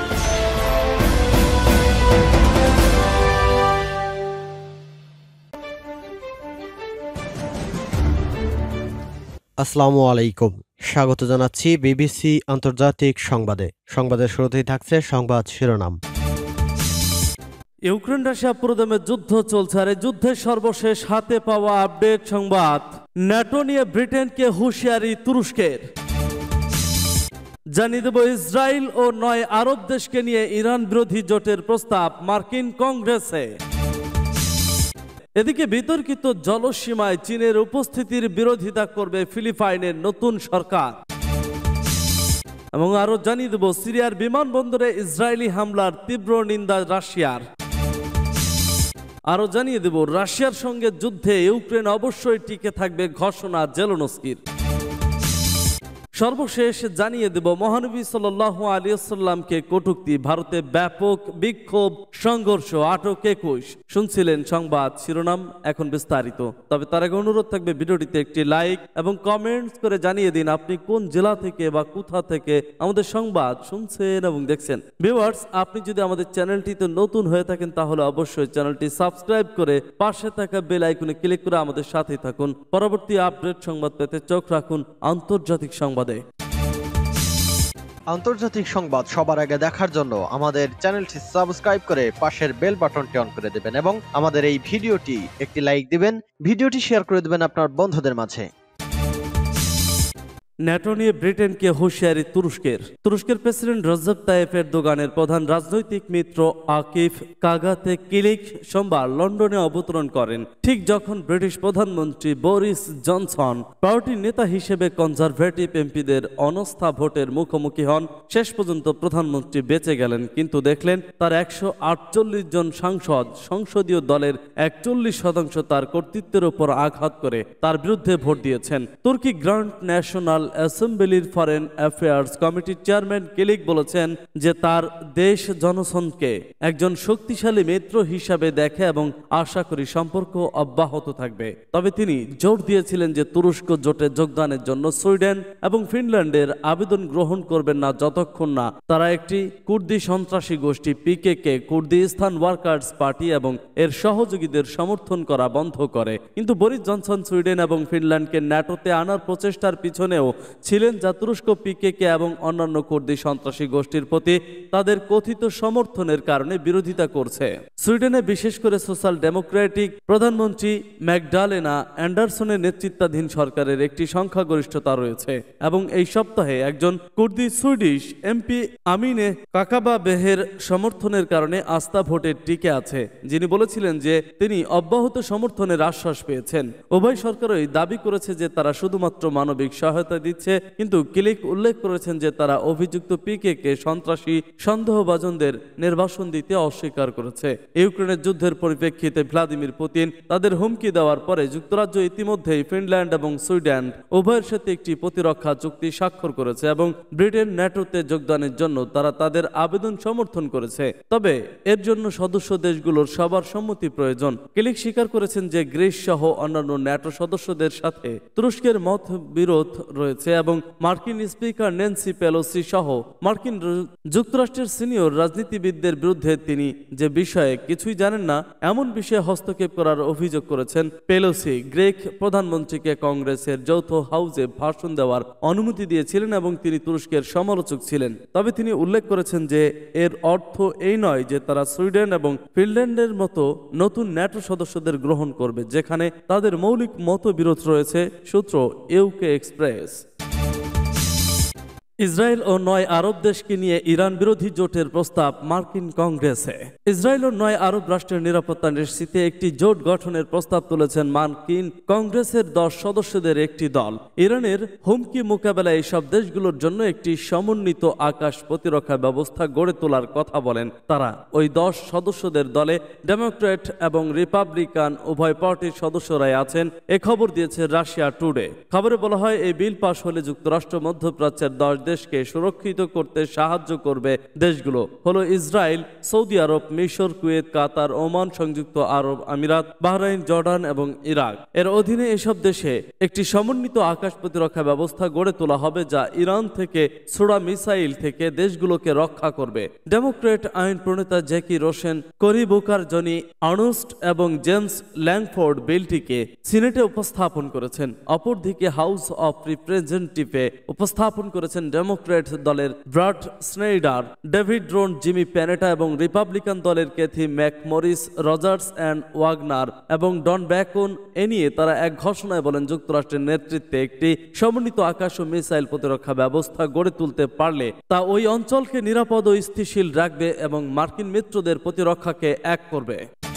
আসসালামু আলাইকুম, স্বাগত জানাচ্ছি বিবিসি আন্তর্জাতিক সংবাদে। সংবাদের শুরুতেই থাকছে সংবাদ শিরোনাম। ইউক্রেন রাশিয়া পুরোদমে যুদ্ধ চলছে, আর এই যুদ্ধের সর্বশেষ হাতে পাওয়া আপডেট সংবাদ। ন্যাটো নিয়ে ব্রিটেনকে হুঁশিয়ারি তুরস্কের। জানিয়ে দেব ইসরায়েল ও 9 আরব দেশকে নিয়ে ইরান বিরোধী জোটের প্রস্তাব মার্কিন কংগ্রেসে। এদিকে বিতর্কিত জলসীমায় চীনের উপস্থিতির বিরোধিতা করবে ফিলিপাইনের নতুন সরকার। এবং আরো জানিয়ে দেব সিরিয়ার বিমানবন্দরে ইসরায়েলি হামলার তীব্র নিন্দা রাশিয়ার। আরো জানিয়ে দেব রাশিয়ার সঙ্গে যুদ্ধে ইউক্রেন অবশ্যই টিকে থাকবে ঘোষণা জেলেনস্কির। সর্বশেষ জানিয়ে দেব মহানবী সাল্লাল্লাহু আলাইহি ওয়াসাল্লামকে কটূক্তি, ভারতে ব্যাপক বিক্ষোভ, সংঘর্ষ, আটক 21। শুনছিলেন সংবাদ শিরোনাম, এখন বিস্তারিত। তবে তার আগে অনুরোধ থাকবে ভিডিওটিতে একটি লাইক এবং কমেন্টস করে জানিয়ে দিন আপনি কোন জেলা থেকে বা কোথা থেকে আমাদের সংবাদ শুনছেন এবং দেখছেন। ভিউয়ার্স, আপনি যদি আমাদের চ্যানেলটিতে নতুন হয়ে থাকেন তাহলে অবশ্যই চ্যানেলটি সাবস্ক্রাইব করে পাশে থাকা বেল আইকনে ক্লিক করে আমাদের সাথেই থাকুন। পরবর্তী আপডেট সংবাদ পেতে চোখ রাখুন আন্তর্জাতিক সংবাদে। আন্তর্জাতিক সংবাদ সবার আগে দেখার জন্য আমাদের চ্যানেলটি সাবস্ক্রাইব করে পাশের বেল বাটনটি অন করে দেবেন এবং আমাদের এই ভিডিওটি একটি লাইক দিবেন, ভিডিওটি শেয়ার করে দেবেন আপনার বন্ধুদের মাঝে। ন্যাটো নিয়ে ব্রিটেনকে হুঁশিয়ারি তুরস্কের। তুরস্কের প্রেসিডেন্ট রজব তাইয়েপ এরদোগানের প্রধান রাজনৈতিক মিত্র আকিফ কাগাতে কিলিক সোমবার লন্ডনে অবতরণ করেন, ঠিক যখন ব্রিটিশ প্রধানমন্ত্রী বরিস জনসন পার্টির নেতা হিসেবে কনজারভেটিভ এমপিদের অনাস্থা ভোটের মুখোমুখি হন। শেষ পর্যন্ত প্রধানমন্ত্রী বেঁচে গেলেন, কিন্তু দেখলেন তার 148 জন সাংসদ সংসদীয় দলের 41% তার কর্তৃত্বের উপর আঘাত করে তার বিরুদ্ধে ভোট দিয়েছেন। তুর্কি গ্র্যান্ড ন্যাশনাল অ্যাসেম্বলির ফরেন অ্যাফেয়ার্স কমিটির চেয়ারম্যান কিলিক বলেছেন যে তার দেশ জনসনকে একজন শক্তিশালী মিত্র হিসাবে দেখে এবং আশা করি সম্পর্ক অব্যাহত থাকবে। তবে তিনি জোর দিয়েছিলেন যে তুরস্ক জোটে যোগদানের জন্য সুইডেন এবং ফিনল্যান্ডের আবেদন গ্রহণ করবেন না যতক্ষণ না তারা একটি কুর্দি সন্ত্রাসী গোষ্ঠী পিকেকে, কুর্দিস্তান ওয়ার্কার্স পার্টি এবং এর সহযোগীদের সমর্থন করা বন্ধ করে। কিন্তু বরিস জনসন সুইডেন এবং ফিনল্যান্ডকে ন্যাটোতে আনার প্রচেষ্টার পিছনেও ছিলেন, যা তুরস্ক পিকেকে এবং অন্যান্য কুর্দি সন্ত্রাসী গোষ্ঠীর প্রতি তাদের কথিত সমর্থনের কারণে বিরোধিতা করছে। সুইডেনে বিশেষ করে সোশ্যাল ডেমোক্রেটিক প্রধানমন্ত্রী ম্যাগডালেনা অ্যান্ডারসনের নেতৃত্বাধীন সরকারের একটি সংখ্যাগরিষ্ঠতা রয়েছে এবং এই সপ্তাহে একজন কুর্দি সুইডিশ এমপি আমিনে কাকাবাবেহের সমর্থনের কারণে আস্থা ভোটে টিকে আছে, যিনি বলেছিলেন যে তিনি অব্যাহত সমর্থনের আশ্বাস পেয়েছেন। উভয় সরকারই দাবি করেছে যে তারা শুধুমাত্র মানবিক সহায়তা দিচ্ছে, কিন্তু কিলিক উল্লেখ করেছেন যে তারা অভিযুক্ত পিকেকে সন্ত্রাসী সন্দেহভাজনদের নির্বাসন দিতে অস্বীকার করেছে। ইউক্রেনের যুদ্ধের পরিপ্রেক্ষিতে ভ্লাদিমির পুতিন তাদের হুমকি দেওয়ার পরে যুক্তরাজ্য ইতিমধ্যেই ফিনল্যান্ড এবং সুইডেন উভয়ের সাথে একটি প্রতিরক্ষা চুক্তি স্বাক্ষর করেছে এবং ব্রিটেন ন্যাটোতে যোগদানের জন্য তারা তাদের আবেদন সমর্থন করেছে। তবে এর জন্য সদস্য দেশগুলোর সবার সম্মতি প্রয়োজন। কিলিক স্বীকার করেছেন যে গ্রিস সহ অন্যান্য ন্যাটো সদস্যদের সাথে তুরস্কের মত বিরোধ রয়েছে এবং মার্কিন স্পিকার ন্যান্সি পেলোসি সহ মার্কিন যুক্তরাষ্ট্রের সিনিয়র রাজনীতিবিদদের বিরুদ্ধে তিনি যে বিষয়ে কিছুই জানেন না এমন বিষয়ে হস্তক্ষেপ করার অভিযোগ করেছেন। পেলোসি গ্রিক প্রধানমন্ত্রীকে কংগ্রেসের যৌথ হাউসে ভাষণ দেওয়ার অনুমতি দিয়েছিলেন এবং তিনি তুরস্কের সমালোচক ছিলেন। তবে তিনি উল্লেখ করেছেন যে এর অর্থ এই নয় যে তারা সুইডেন এবং ফিনল্যান্ডের মতো নতুন ন্যাটো সদস্যদের গ্রহণ করবে, যেখানে তাদের মৌলিক মতবিরোধ রয়েছে। সূত্র ইউকে এক্সপ্রেস। ইসরায়েল ও 9 আরব দেশকে নিয়ে ইরান বিরোধী জোটের প্রস্তাব মার্কিন কংগ্রেসে। ইসরায়েল ও 9 আরব রাষ্ট্রের নিরাপত্তা নিশ্চিতে একটি জোট গঠনের প্রস্তাব তুলেছেন মার্কিন কংগ্রেসের 10 সদস্যদের একটি দল। ইরানের হুমকি মোকাবেলায় এইসব দেশগুলোর জন্য একটি সমন্বিত আকাশ প্রতিরক্ষা ব্যবস্থা গড়ে তোলার কথা বলেন তারা। ওই 10 সদস্যদের দলে ডেমোক্র্যাট এবং রিপাবলিকান উভয় পার্টির সদস্যরাই আছেন, এ খবর দিয়েছে রাশিয়া টুডে। খবরে বলা হয় এই বিল পাশ হলে যুক্তরাষ্ট্র, মধ্যপ্রাচ্যের 10 দেশকে সুরক্ষিত করতে সাহায্য করবে দেশগুলো হলো ইসরায়েল, সৌদি আরব, মিশর, কুয়েত, কাতার, ওমান, সংযুক্ত আরব আমিরাত, বাহরাইন, জর্ডান এবং ইরাক। এর অধীনে এসব দেশে একটি সমন্বিত আকাশ প্রতিরক্ষা ব্যবস্থা গড়ে তোলা হবে যা ইরান থেকে ছোড়া মিসাইল থেকে দেশগুলোকে রক্ষা করবে। ডেমোক্রেট আইন প্রণেতা Jacky Rosen, Cory Booker, Joni Ernst এবং জেমস ল্যাংফোর্ড বিলটিকে সিনেটে উপস্থাপন করেছেন। অপরদিকে হাউস অফ রিপ্রেজেন্টেটিভে উপস্থাপন করেছেন ডেমোক্রেট দলের Brad Schneider, David Ron, Jimmy Panetta এবং রিপাবলিকান দলের Cathy McMorris, Rodgers and Wagner এবং ডন ব্যাকন। এ নিয়ে তারা এক ঘোষণায় বলেন, যুক্তরাষ্ট্রের নেতৃত্বে একটি সমন্বিত আকাশ ও মিসাইল প্রতিরক্ষা ব্যবস্থা গড়ে তুলতে পারলে তা ওই অঞ্চলকে নিরাপদ ও স্থিতিশীল রাখবে এবং মার্কিন মিত্রদের প্রতিরক্ষাকে এক করবে।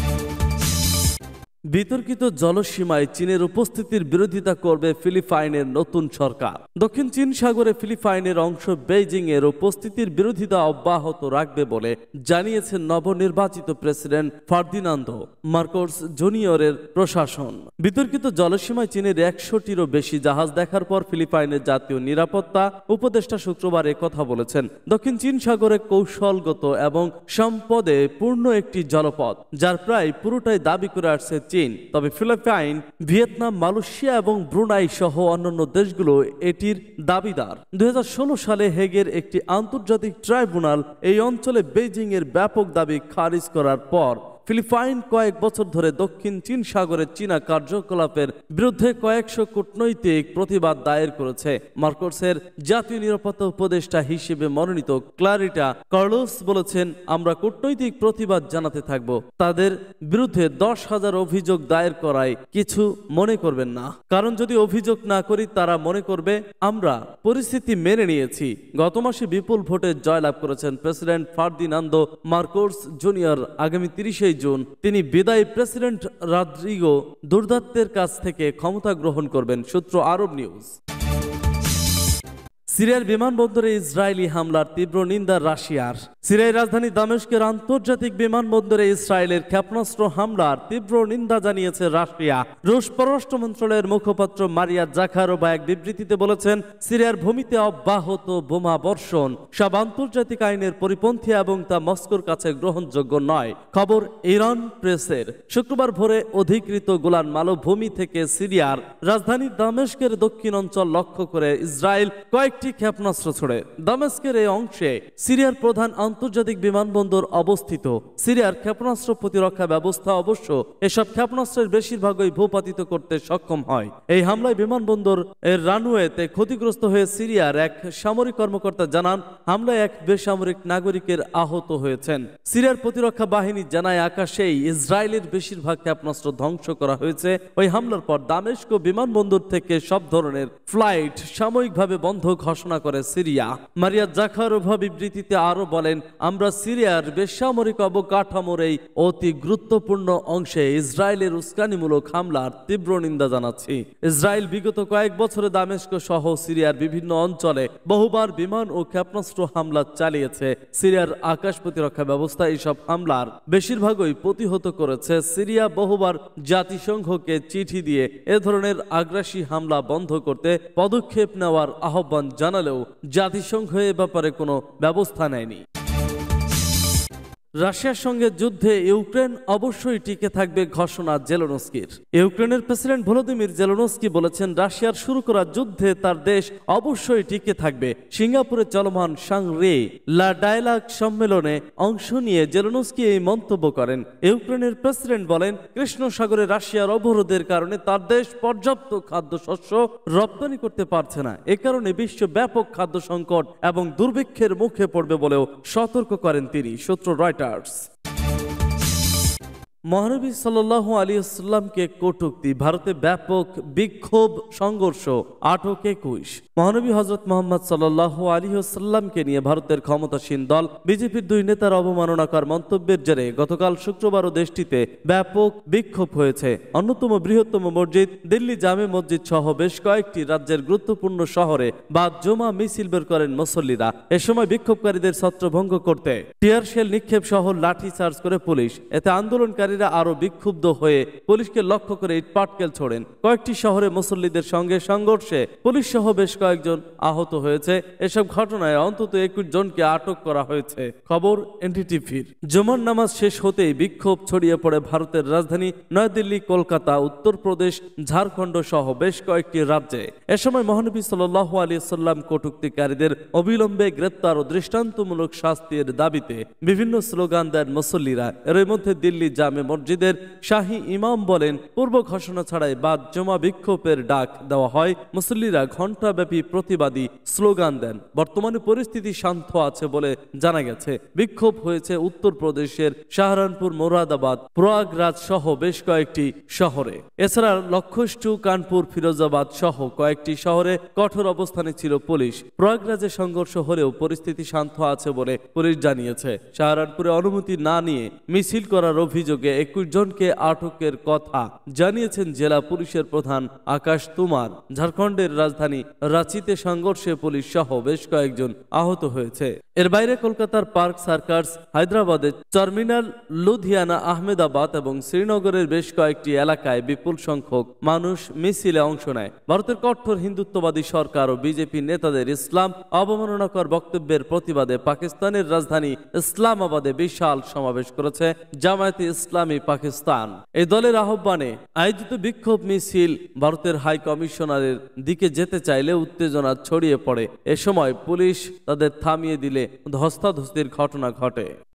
বিতর্কিত জলসীমায় চীনের উপস্থিতির বিরোধিতা করবে ফিলিপাইনের নতুন সরকার। দক্ষিণ চীন সাগরে ফিলিপাইনের অংশ বেইজিং এর উপস্থিতির বিরোধিতা অব্যাহত রাখবে বলে জানিয়েছেন নবনির্বাচিত প্রেসিডেন্ট ফার্দিনান্দো মার্কোস জুনিয়রের প্রশাসন। বিতর্কিত জলসীমায় চীনের 100টিরও বেশি জাহাজ দেখার পর ফিলিপাইনের জাতীয় নিরাপত্তা উপদেষ্টা শুক্রবার কথা বলেছেন। দক্ষিণ চীন সাগরে কৌশলগত এবং সম্পদে পূর্ণ একটি জলপথ, যার প্রায় পুরোটাই দাবি করে আসছে চীন। তবে ফিলিপাইন, ভিয়েতনাম, মালয়েশিয়া এবং ব্রুনাই সহ অন্যান্য দেশগুলো এটির দাবিদার। 2016 সালে হেগের একটি আন্তর্জাতিক ট্রাইব্যুনাল এই অঞ্চলে বেইজিং এর ব্যাপক দাবি খারিজ করার পর ফিলিপাইন কয়েক বছর ধরে দক্ষিণ চীন সাগরের চীনা কার্যকলাপের বিরুদ্ধে কয়েকশো কূটনৈতিক প্রতিবাদ দায়ের করেছে। মার্কোসের জাতীয় নিরাপত্তা উপদেষ্টা হিসেবে মনোনীত ক্লারিটা কার্লোস বলেছেন, আমরা কূটনৈতিক প্রতিবাদ জানাতে থাকব। তাদের বিরুদ্ধে 10,000 অভিযোগ দায়ের করায় কিছু মনে করবেন না, কারণ যদি অভিযোগ না করি তারা মনে করবে আমরা পরিস্থিতি মেনে নিয়েছি। গত মাসে বিপুল ভোটে জয়লাভ করেছেন প্রেসিডেন্ট ফার্দিনান্দো মার্কোস জুনিয়র। আগামী 30 জুন তিনি বিদায়ী প্রেসিডেন্ট রদ্রিগো দুর্দাত্তের কাছ থেকে ক্ষমতা গ্রহণ করবেন। সূত্র আরব নিউজ। সিরিয়ার বিমানবন্দরে ইসরায়েলি হামলার তীব্র নিন্দা রাশিয়ার। সিরিয়ার রাজধানী দামেস্কের আন্তর্জাতিক বিমানবন্দরে ইসরায়েলের ক্ষেপণাস্ত্র হামলার তীব্র নিন্দা জানিয়েছে রাশিয়া। রুশ পররাষ্ট্র মন্ত্রণালয়ের মুখপাত্র মারিয়া জাখারোভা এক বিবৃতিতে বলেছেন, সিরিয়ার ভূমিতে অব্যাহত বোমা বর্ষণ সব আন্তর্জাতিক আইনের পরিপন্থী এবং তা মস্কোর কাছে গ্রহণযোগ্য নয়। খবর ইরান প্রেসের। শুক্রবার ভোরে অধিকৃত গোলান মালভূমি থেকে সিরিয়ার রাজধানী দামেস্কের দক্ষিণ অঞ্চল লক্ষ্য করে ইসরায়েল কয়েকটি ক্ষেপণাস্ত্র ছোড়ে। দামেস্কের এই অংশে সিরিয়ার প্রধান আন্তর্জাতিক বিমানবন্দর অবস্থিত। সিরিয়ার ক্ষেপণাস্ত্র প্রতিরক্ষা ব্যবস্থা অবশ্য এসব ক্ষেপণাস্ত্রের বেশিরভাগই ভূপাতিত করতে সক্ষম হয়। এই হামলায় বিমানবন্দর এর রানওয়েতে ক্ষতিগ্রস্ত হয়ে সিরিয়ার এক সামরিক কর্মকর্তা জানান, হামলায় এক বেসামরিক নাগরিকের আহত হয়েছেন। সিরিয়ার প্রতিরক্ষা বাহিনী জানায়, আকাশেই ইসরায়েলের বেশিরভাগ ক্ষেপণাস্ত্র ধ্বংস করা হয়েছে। ওই হামলার পর দামেস্ক বিমানবন্দর থেকে সব ধরনের ফ্লাইট সাময়িকভাবে বন্ধ ঘোষণা করে সিরিয়া। মারিয়া জাখারোভা বিবৃতিতে আরো বলেন, আমরা সিরিয়ার বেসামরিক অবকাঠামোর এই অতি গুরুত্বপূর্ণ অংশে ইসরায়েলের উস্কানিমূলক হামলার তীব্র নিন্দা জানাচ্ছি। ইসরায়েল বিগত কয়েক বছরে দামেস্ক সহ সিরিয়ার বিভিন্ন অঞ্চলে বহুবার বিমান ও ক্ষেপণাস্ত্র হামলা চালিয়েছে। সিরিয়ার আকাশ প্রতিরক্ষা ব্যবস্থা এইসব হামলার বেশিরভাগই প্রতিহত করেছে। সিরিয়া বহুবার জাতিসংঘকে চিঠি দিয়ে এ ধরনের আগ্রাসী হামলা বন্ধ করতে পদক্ষেপ নেওয়ার আহ্বান জানালেও জাতিসংঘ এ ব্যাপারে কোনো ব্যবস্থা নেয়নি। রাশিয়ার সঙ্গে যুদ্ধে ইউক্রেন অবশ্যই টিকে থাকবে ঘোষণা জেলেনস্কির। ইউক্রেনের প্রেসিডেন্ট ভলোদিমির জেলেনস্কি বলেছেন, রাশিয়ার শুরু করা যুদ্ধে তার দেশ অবশ্যই টিকে থাকবে। সিঙ্গাপুরে চলমান সাংরি লা ডায়ালগ সম্মেলনে অংশ নিয়ে জেলেনস্কি এই মন্তব্য করেন। ইউক্রেনের প্রেসিডেন্ট বলেন, কৃষ্ণ সাগরে রাশিয়ার অবরোধের কারণে তার দেশ পর্যাপ্ত খাদ্যশস্য রপ্তানি করতে পারছে না। এ কারণে বিশ্ব ব্যাপক খাদ্য সংকট এবং দুর্ভিক্ষের মুখে পড়বে বলেও সতর্ক করেন তিনি। সূত্র রয়টার্স। মহানবী সাল্লাল্লাহু আলাইহি ওয়াসাল্লামকে কটূক্তি, ভারতে ব্যাপক বিক্ষোভ সংঘর্ষ। 8-21 মহানবী হযরত মুহাম্মদ সাল্লাল্লাহু আলাইহি ওয়াসাল্লামকে নিয়ে ভারতের ক্ষমতাসীন দল বিজেপির 2 নেতার অবমাননাকর মন্তব্যের জেরে গতকাল শুক্রবারও দেশটিতে ব্যাপক বিক্ষোভ হয়েছে। অন্যতম বৃহত্তম মসজিদ দিল্লি জামে মসজিদ সহ বেশ কয়েকটি রাজ্যের গুরুত্বপূর্ণ শহরে বাদ জমা মিছিল বের করেন মুসল্লিরা। এ সময় বিক্ষোভকারীদের ছত্রভঙ্গ করতে টিয়ার শেল নিক্ষেপ সহ লাঠি চার্জ করে পুলিশ। এতে আন্দোলনকারী প্রতিবাদকারীরা আরো বিক্ষুব্ধ হয়ে পুলিশকে লক্ষ্য করে ইটপাটকেল ছোড়েন। কয়েকটি শহরে মুসল্লিদের সঙ্গে সংঘর্ষে পুলিশ সহ বেশ কয়েকজন আহত হয়েছে। এসব ঘটনায় অন্তত 21 জনকে আটক করা হয়েছে। খবর এনটিটিভির। জুমার নামাজ শেষ হতেই বিক্ষোভ ছড়িয়ে পড়ে ভারতের রাজধানী নয়াদিল্লি, কলকাতা, উত্তরপ্রদেশ, ঝাড়খণ্ড সহ বেশ কয়েকটি রাজ্যে। এ সময় মহানবী সাল্লাল্লাহু আলাইহি সাল্লাম কটূক্তিকারীদের অবিলম্বে গ্রেপ্তার ও দৃষ্টান্তমূলক শাস্তির দাবিতে বিভিন্ন স্লোগান দেন মুসল্লিরা। এর মধ্যে দিল্লি জামে মসজিদের শাহী ইমাম বলেন, পূর্ব ঘোষণা ছাড়াই বাদ জমা বিক্ষোভের ডাক দেওয়া হয়। মুসল্লিরা ঘণ্টাব্যাপী প্রতিবাদী স্লোগান দেন। বর্তমানে পরিস্থিতি শান্ত আছে বলে জানা গেছে। বিক্ষোভ হয়েছে উত্তরপ্রদেশের সাহারানপুর, মোরাদাবাদ, প্রয়াগরাজ সহ বেশ কয়েকটি শহরে। এছাড়া লক্ষ্ণৌ, কানপুর, ফিরোজাবাদ সহ কয়েকটি শহরে কঠোর অবস্থানে ছিল পুলিশ। প্রয়াগরাজে সংঘর্ষ হলেও পরিস্থিতি শান্ত আছে বলে পুলিশ জানিয়েছে। সাহারানপুরে অনুমতি না নিয়ে মিছিল করার অভিযোগে 21 জনকে আটকের কথা জানিয়েছেন জেলা পুলিশের প্রধান আকাশ তুমার। ঝাড়খণ্ডের রাজধানী রাঁচিতে সংঘর্ষে পুলিশ সহ বেশ কয়েকজন আহত হয়েছে। এর বাইরে কলকাতার পার্ক সার্কাস, হায়দ্রাবাদের টার্মিনাল, লুধিয়ানা, আহমেদাবাদ এবং শ্রীনগরের বেশ কয়েকটি এলাকায় বিপুল সংখ্যক মানুষ মিছিলে অংশ নেয়। ভারতের কঠোর হিন্দুত্ববাদী সরকার ও বিজেপি নেতাদের ইসলাম অবমাননাকর বক্তব্যের প্রতিবাদে পাকিস্তানের রাজধানী ইসলামাবাদে বিশাল সমাবেশ করেছে জামায়াতে ইসলামী পাকিস্তান। এই দলের আহ্বানে আয়োজিত বিক্ষোভ মিছিল ভারতের হাই কমিশনারের দিকে যেতে চাইলে উত্তেজনা ছড়িয়ে পড়ে। এ সময় পুলিশ তাদের থামিয়ে দিলে ধস্তাধস্তির ঘটনা ঘটে।